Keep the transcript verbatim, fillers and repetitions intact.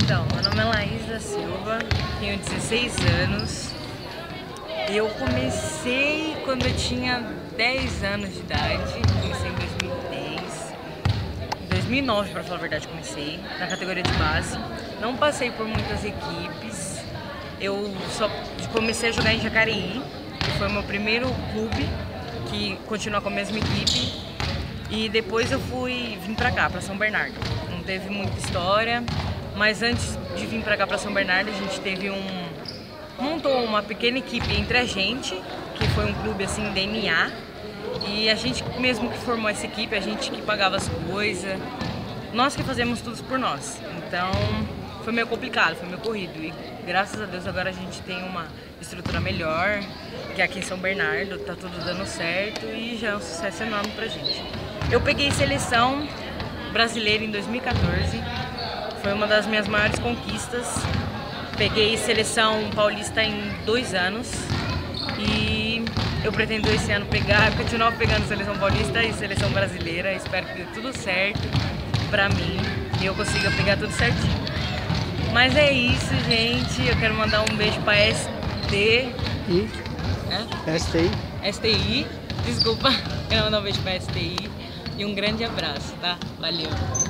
Então, meu nome é Laís da Silva, tenho dezesseis anos. Eu comecei quando eu tinha dez anos de idade, comecei em dois mil e dez. Em dois mil e nove, para falar a verdade, comecei na categoria de base. Não passei por muitas equipes. Eu só comecei a jogar em Jacareí, que foi o meu primeiro clube, que continua com a mesma equipe. E depois eu fui vim pra cá, pra São Bernardo. Não teve muita história, mas antes de vir pra cá, pra São Bernardo, a gente teve um... montou uma pequena equipe entre a gente, que foi um clube assim, D N A. E a gente mesmo que formou essa equipe, a gente que pagava as coisas. Nós que fazemos tudo por nós. Então foi meio complicado, foi meio corrido. E graças a Deus agora a gente tem uma estrutura melhor, que aqui em São Bernardo tá tudo dando certo e já é um sucesso enorme pra gente. Eu peguei seleção brasileira em dois mil e quatorze, foi uma das minhas maiores conquistas. Peguei seleção paulista em dois anos e eu pretendo esse ano pegar, continuar pegando seleção paulista e seleção brasileira. Espero que dê tudo certo pra mim e eu consiga pegar tudo certinho. Mas é isso, gente. Eu quero mandar um beijo pra S T I. É? S T I. S T I, desculpa. Quero mandar um beijo pra S T I e um grande abraço, tá? Valeu!